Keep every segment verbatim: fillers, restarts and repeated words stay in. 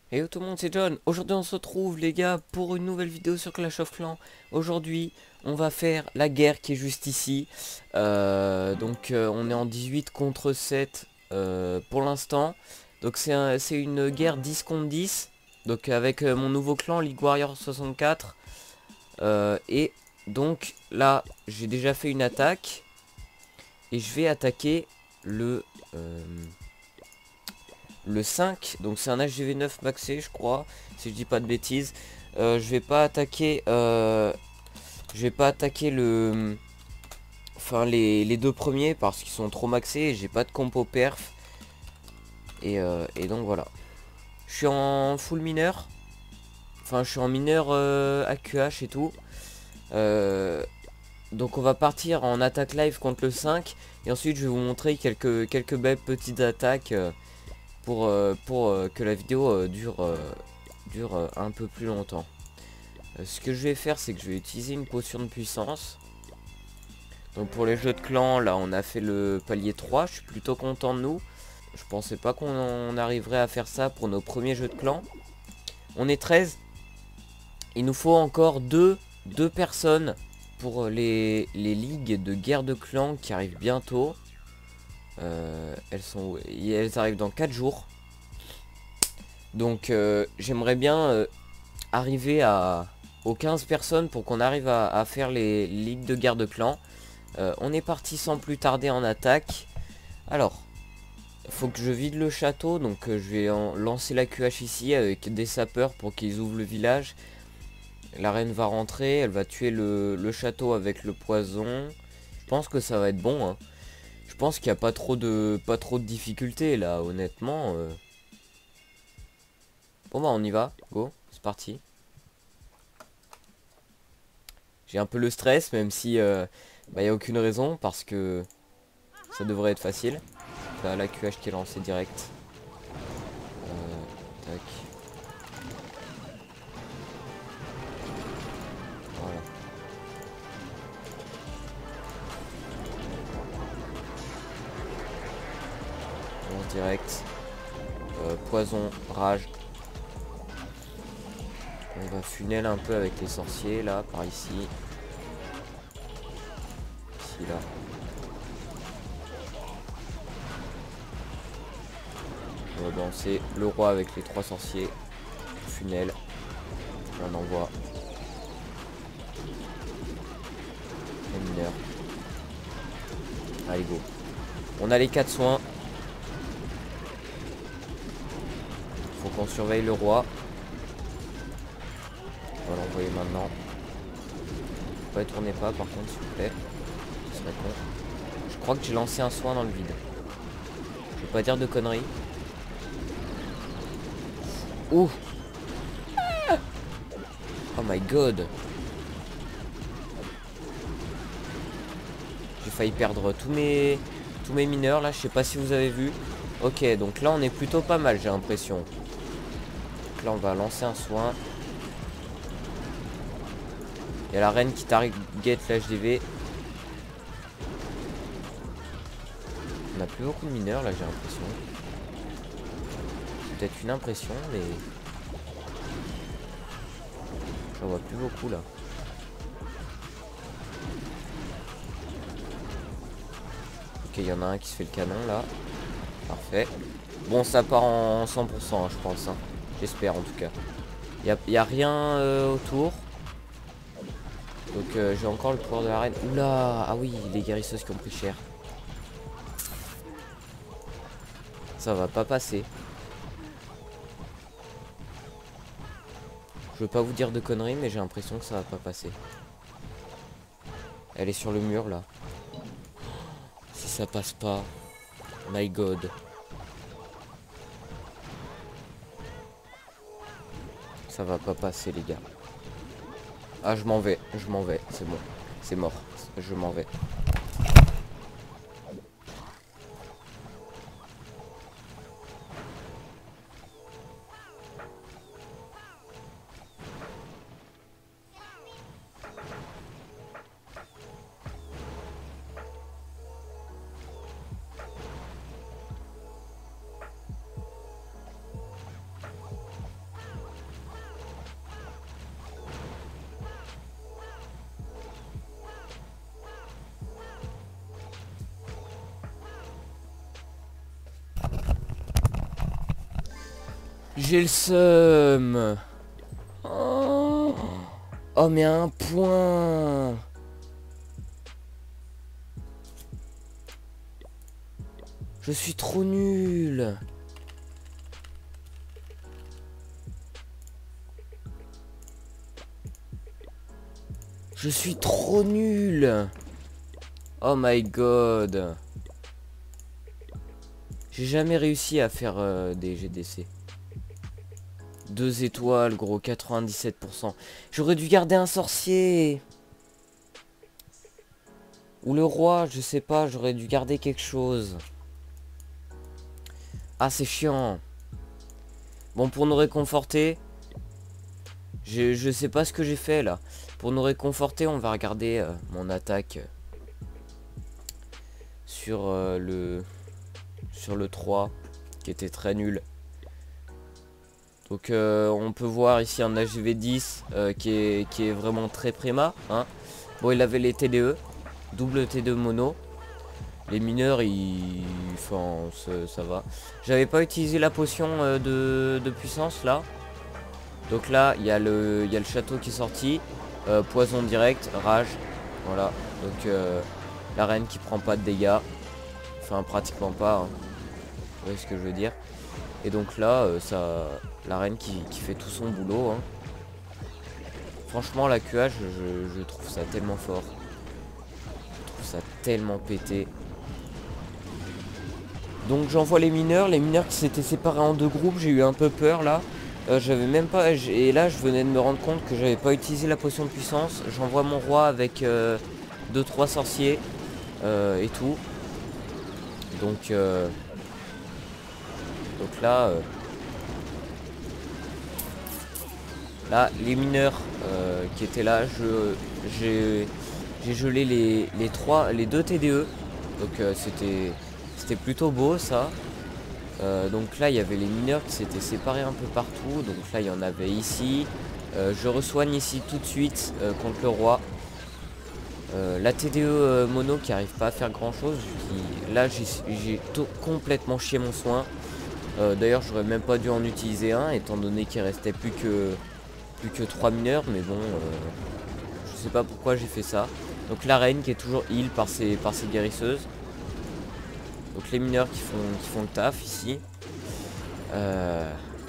Hello tout le monde, c'est John. Aujourd'hui on se retrouve les gars pour une nouvelle vidéo sur Clash of Clans. Aujourd'hui on va faire la guerre qui est juste ici. Euh, donc euh, on est en dix-huit contre sept euh, pour l'instant. Donc c'est un, c'est une guerre dix contre dix. Donc avec euh, mon nouveau clan League Warrior soixante-quatre. Euh, et donc là j'ai déjà fait une attaque. Et je vais attaquer le... euh, le cinq, donc c'est un H G V neuf maxé je crois, si je dis pas de bêtises. Euh, je vais pas attaquer euh, je vais pas attaquer le enfin les, les deux premiers parce qu'ils sont trop maxés et j'ai pas de compo perf. Et, euh, et donc voilà. Je suis en full mineur. Enfin je suis en mineur euh, A Q H et tout. Euh, donc on va partir en attaque live contre le cinq. Et ensuite je vais vous montrer quelques, quelques belles petites attaques. Euh, pour, euh, pour euh, que la vidéo euh, dure, euh, dure euh, un peu plus longtemps. Euh, ce que je vais faire, c'est que je vais utiliser une potion de puissance. Donc pour les jeux de clan, là on a fait le palier trois, je suis plutôt content de nous. Je pensais pas qu'on arriverait à faire ça pour nos premiers jeux de clan. On est treize. Il nous faut encore deux, deux personnes pour les, les ligues de guerre de clan qui arrivent bientôt. Euh, elles sont, elles arrivent dans quatre jours. Donc euh, j'aimerais bien euh, arriver à aux quinze personnes pour qu'on arrive à, à faire les ligues de guerre de clan. Euh, on est parti sans plus tarder en attaque. Alors, faut que je vide le château, donc euh, je vais en lancer la Q H ici avec des sapeurs pour qu'ils ouvrent le village. La reine va rentrer, elle va tuer le, le château avec le poison. Je pense que ça va être bon, hein. Je pense qu'il n'y a pas trop de pas trop de difficultés là, honnêtement. Euh... Bon bah on y va, go, c'est parti. J'ai un peu le stress, même si euh, bah, y a aucune raison, parce que ça devrait être facile. Là, la Q H qui est lancée direct. Euh, tac. Voilà. On direct. Euh, poison, rage. On va funnel un peu avec les sorciers, là, par ici. Ici, là. On va lancer le roi avec les trois sorciers. Funnel. On envoie. Les mineurs. Allez, go. On a les quatre soins. Faut qu'on surveille le roi. On va l'envoyer maintenant. Ne tournez pas par contre s'il vous plaît. Ce serait con. Je crois que j'ai lancé un soin dans le vide. Je vais pas dire de conneries. Ouh. Oh my god. J'ai failli perdre tous mes tous mes mineurs là, je sais pas si vous avez vu. Ok, donc là on est plutôt pas mal, j'ai l'impression. Donc là on va lancer un soin. Il y a la reine qui target l'H D V. On a plus beaucoup de mineurs là, j'ai l'impression. C'est peut-être une impression, mais j'en vois plus beaucoup là. Ok, il y en a un qui se fait le canon là. Parfait. Bon, ça part en cent pour cent, hein, je pense. Hein. J'espère en tout cas. Il n'y a, y a rien euh, autour. Donc euh, j'ai encore le pouvoir de la reine. Oula. Ah oui, les guérisseuses qui ont pris cher. Ça va pas passer. Je veux pas vous dire de conneries, mais j'ai l'impression que ça va pas passer. Elle est sur le mur là. Si ça passe pas. My god. Ça va pas passer les gars. Ah je m'en vais, je m'en vais, c'est bon. C'est mort, je m'en vais. J'ai le seum. Oh, oh mais un point. Je suis trop nul. Je suis trop nul. Oh my god. J'ai jamais réussi à faire euh, des G D C. Deux étoiles, gros, quatre-vingt-dix-sept pour cent. J'aurais dû garder un sorcier. Ou le roi, je sais pas, j'aurais dû garder quelque chose. Ah, c'est chiant. Bon, pour nous réconforter, je, je sais pas ce que j'ai fait là. Pour nous réconforter, on va regarder euh, mon attaque euh, sur euh, le sur le trois, qui était très nul. Donc euh, on peut voir ici un H G V dix euh, qui, est, qui est vraiment très prima. Hein. Bon, il avait les T D E, double T deux mono. Les mineurs, ils... Enfin, ça va. J'avais pas utilisé la potion euh, de, de puissance là. Donc là, il y, a le... y a le château qui est sorti. Euh, poison direct, rage. Voilà. Donc euh, la reine qui prend pas de dégâts. Enfin, pratiquement pas. Hein. Vous voyez ce que je veux dire. Et donc là, euh, ça... la reine qui, qui fait tout son boulot. Hein. Franchement, la Q H, je, je trouve ça tellement fort. Je trouve ça tellement pété. Donc j'envoie les mineurs, les mineurs qui s'étaient séparés en deux groupes, j'ai eu un peu peur là. Euh, j'avais même pas... Et là je venais de me rendre compte que j'avais pas utilisé la potion de puissance. J'envoie mon roi avec euh, deux trois sorciers euh, et tout. Donc euh, Donc là euh, Là les mineurs euh, qui étaient là, je j'ai j'ai gelé les, les trois les deux T D E. Donc euh, c'était c'était plutôt beau ça. Euh, donc là il y avait les mineurs qui s'étaient séparés un peu partout. Donc là il y en avait ici. euh, Je resoigne ici tout de suite euh, contre le roi. euh, La T D E euh, mono qui arrive pas à faire grand chose qui... Là j'ai complètement chié mon soin. euh, D'ailleurs j'aurais même pas dû en utiliser un, étant donné qu'il restait plus que Plus que trois mineurs. Mais bon euh, je sais pas pourquoi j'ai fait ça. Donc la reine qui est toujours heal par ses, par ses guérisseuses. Donc les mineurs qui font, qui font le taf ici. Euh...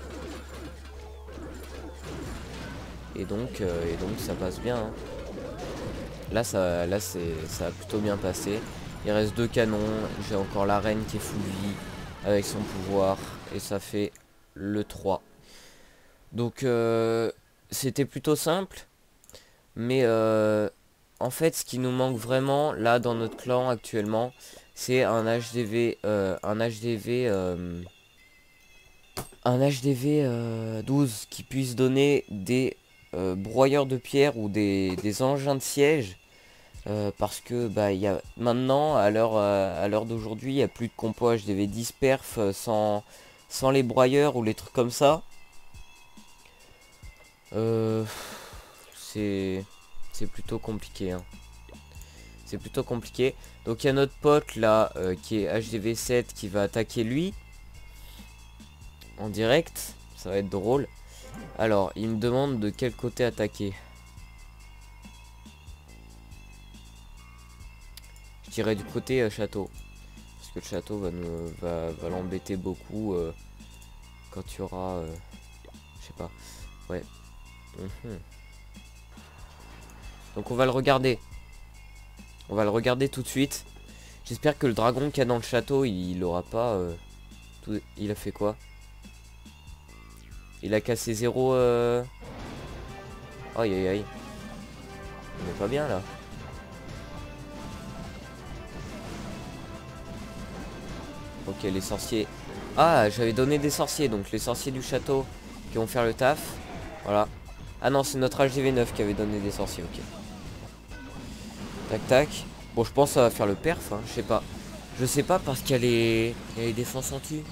Et, donc, euh, et donc ça passe bien. Hein. Là, ça, là c'est, ça a plutôt bien passé. Il reste deux canons. J'ai encore la reine qui est full vie avec son pouvoir. Et ça fait le trois. Donc euh, c'était plutôt simple. Mais euh, en fait ce qui nous manque vraiment là dans notre clan actuellement, c'est un H D V euh, un H D V euh, un H D V euh, douze qui puisse donner des euh, broyeurs de pierre ou des, des engins de siège. Euh, parce que bah il y a maintenant à l'heure euh, à l'heure d'aujourd'hui il n'y a plus de compo H D V dix perf euh, sans, sans les broyeurs ou les trucs comme ça. Euh, c'est c'est plutôt compliqué. Hein. C'est plutôt compliqué. Donc il y a notre pote là euh, qui est H D V sept qui va attaquer lui en direct. Ça va être drôle. Alors il me demande de quel côté attaquer. Je dirais du côté euh, château. Parce que le château va nous va, va l'embêter beaucoup euh, quand tu auras euh, je sais pas. Ouais. Mmh. Donc on va le regarder. On va le regarder tout de suite. J'espère que le dragon qu'il y a dans le château, il, il aura pas... Euh, tout... Il a fait quoi? Il a cassé zéro... Euh... Aïe aïe aïe. On est pas bien là. Ok, les sorciers... Ah, j'avais donné des sorciers. Donc les sorciers du château qui vont faire le taf. Voilà. Ah non, c'est notre H D V neuf qui avait donné des sorciers, ok. Tac tac. Bon, je pense que ça va faire le perf, hein, je sais pas. Je sais pas parce qu'il y a les... Il y a les défenses anti.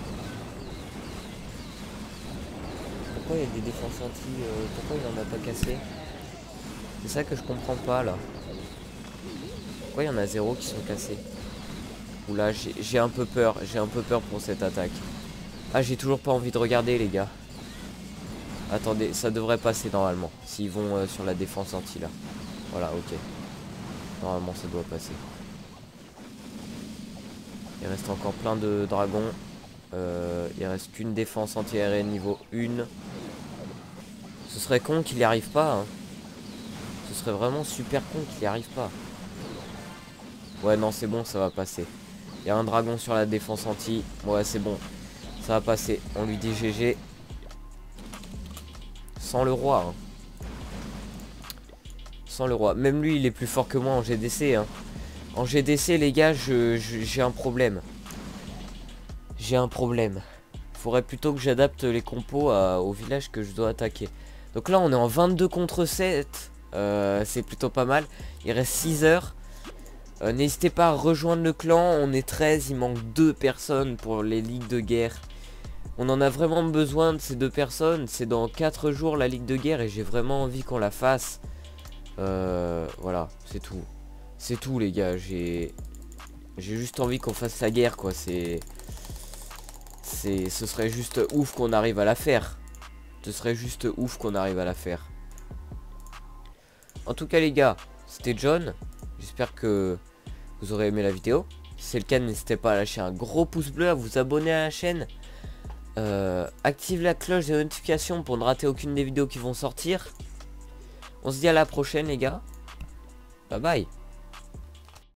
Pourquoi il y a des défenses anti euh, Pourquoi il en a pas cassé? C'est ça que je comprends pas là. Pourquoi il y en a zéro qui sont cassés? Oula, j'ai un peu peur. J'ai un peu peur pour cette attaque. Ah, j'ai toujours pas envie de regarder, les gars. Attendez, ça devrait passer normalement. S'ils vont euh, sur la défense anti là. Voilà, ok. Normalement, ça doit passer. Il reste encore plein de dragons. Euh, il reste qu'une défense anti-aérienne niveau un. Ce serait con qu'il n'y arrive pas. Hein. Ce serait vraiment super con qu'il n'y arrive pas. Ouais, non, c'est bon, ça va passer. Il y a un dragon sur la défense anti. Ouais, c'est bon. Ça va passer. On lui dit G G. Sans le roi. Hein. Sans le roi. Même lui, il est plus fort que moi en G D C. Hein. En G D C, les gars, je, je, j'ai un problème. J'ai un problème. Faudrait plutôt que j'adapte les compos à, au village que je dois attaquer. Donc là, on est en vingt-deux contre sept. Euh, c'est plutôt pas mal. Il reste six heures. Euh, N'hésitez pas à rejoindre le clan. On est treize. Il manque deux personnes pour les ligues de guerre. On en a vraiment besoin de ces deux personnes. C'est dans quatre jours la ligue de guerre. Et j'ai vraiment envie qu'on la fasse. Euh, voilà, c'est tout. C'est tout, les gars. J'ai j'ai juste envie qu'on fasse la guerre, quoi. C'est... C'est... Ce serait juste ouf qu'on arrive à la faire. Ce serait juste ouf qu'on arrive à la faire. En tout cas, les gars, c'était John. J'espère que vous aurez aimé la vidéo. Si c'est le cas, n'hésitez pas à lâcher un gros pouce bleu, à vous abonner à la chaîne. Euh, active la cloche des notifications pour ne rater aucune des vidéos qui vont sortir. On se dit à la prochaine, les gars. Bye bye.